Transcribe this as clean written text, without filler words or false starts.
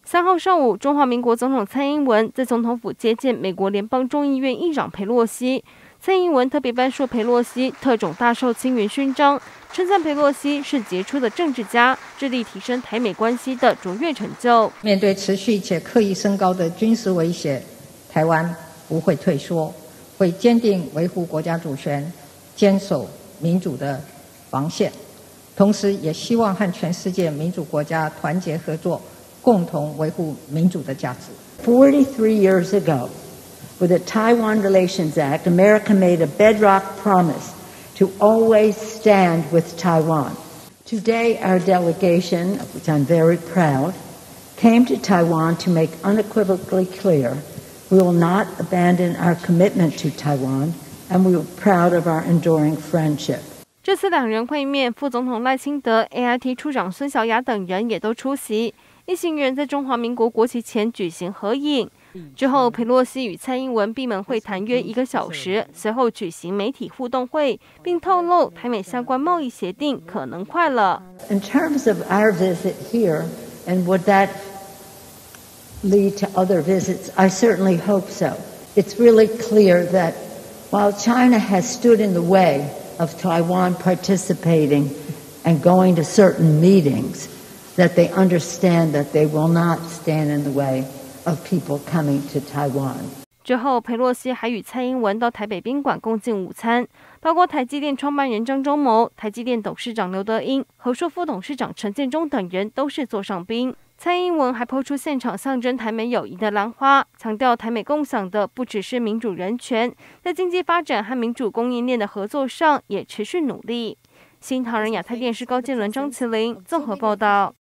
3号上午，中华民国总统蔡英文在总统府接见美国联邦众议院议长裴洛西。蔡英文特别颁授裴洛西特种大绶青云勋章，称赞裴洛西是杰出的政治家，致力提升台美关系的卓越成就。 面对持续且刻意升高的军事威胁，台湾不会退缩，会坚定维护国家主权，坚守民主的防线。同时，也希望和全世界民主国家团结合作，共同维护民主的价值。 43 years ago, with the Taiwan Relations Act, America made a bedrock promise to always stand with Taiwan. Today, our delegation, of which I'm very proud, came to Taiwan to make unequivocally clear we will not abandon our commitment to Taiwan, and we are proud of our enduring friendship. 这次两人会面，副总统赖清德、AIT 处长孙小雅等人也都出席。一行人在中华民国国旗前举行合影。之后，裴洛西与蔡英文闭门会谈约1个小时，随后举行媒体互动会，并透露台美相关贸易协定可能快了。 In terms of our visit here, and would that lead to other visits? I certainly hope so. It's really clear that while China has stood in the way of Taiwan participating and going to certain meetings, that they understand that they will not stand in the way of people coming to Taiwan. 之后，裴洛西还与蔡英文到台北宾馆共进午餐，包括台积电创办人张忠谋、台积电董事长刘德英、和硕副董事长陈建中等人都是座上宾。蔡英文还抛出现场象征台美友谊的兰花，强调台美共享的不只是民主人权，在经济发展和民主供应链的合作上也持续努力。新唐人亚太电视高建伦、张麒麟综合报道。